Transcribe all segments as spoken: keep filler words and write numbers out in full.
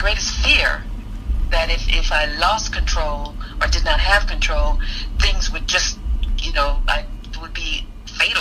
greatest fear that if, if I lost control or did not have control, things would just, you know, I it would be fatal.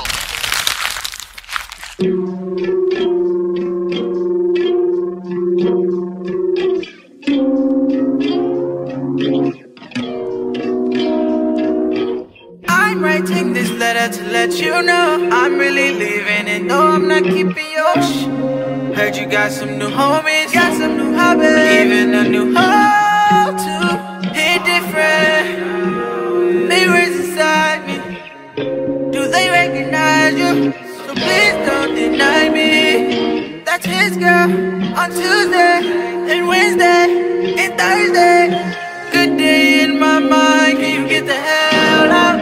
I'm writing this letter to let you know I'm really leaving and no, I'm not keeping your shh. Heard you got some new homies, got some new hobbies, even a new how to hit different. Mirrors inside me, do they recognize you? So please don't deny me. That's his girl on Tuesday and Wednesday and Thursday. Good day in my mind, can you get the hell out?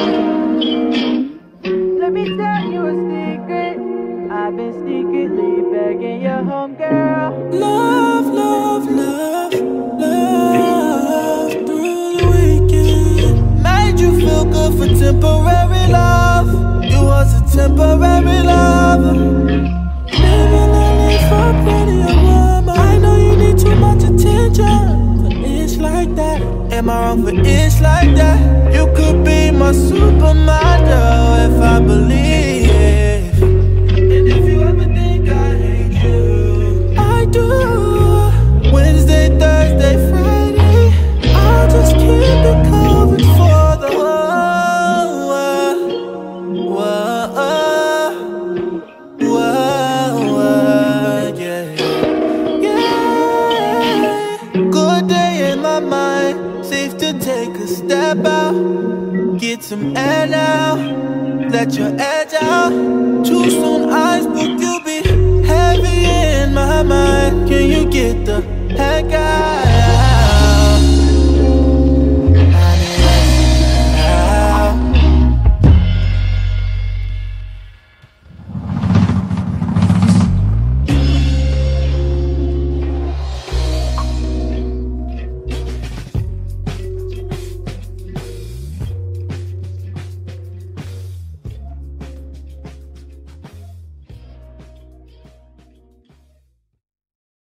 Let me tell you a secret, I've been secretly begging your home girl. Love, love, love, love through the weekend. Made you feel good for temporary love. You was a temporary lover. Living a life for prettier woman. I know you need too much attention for it's like that. Am I wrong for it's like that? You could be my supermodel if I believe. And if you ever think I hate you, I do. Wednesday, Thursday, Friday, I'll just keep it covered for the whole world. Whoa, whoa, whoa, yeah. Yeah. Good day in my mind. Safe to take a step out. Get some air now. Let your edge out. Too soon, eyes book, you be heavy in my mind. Can you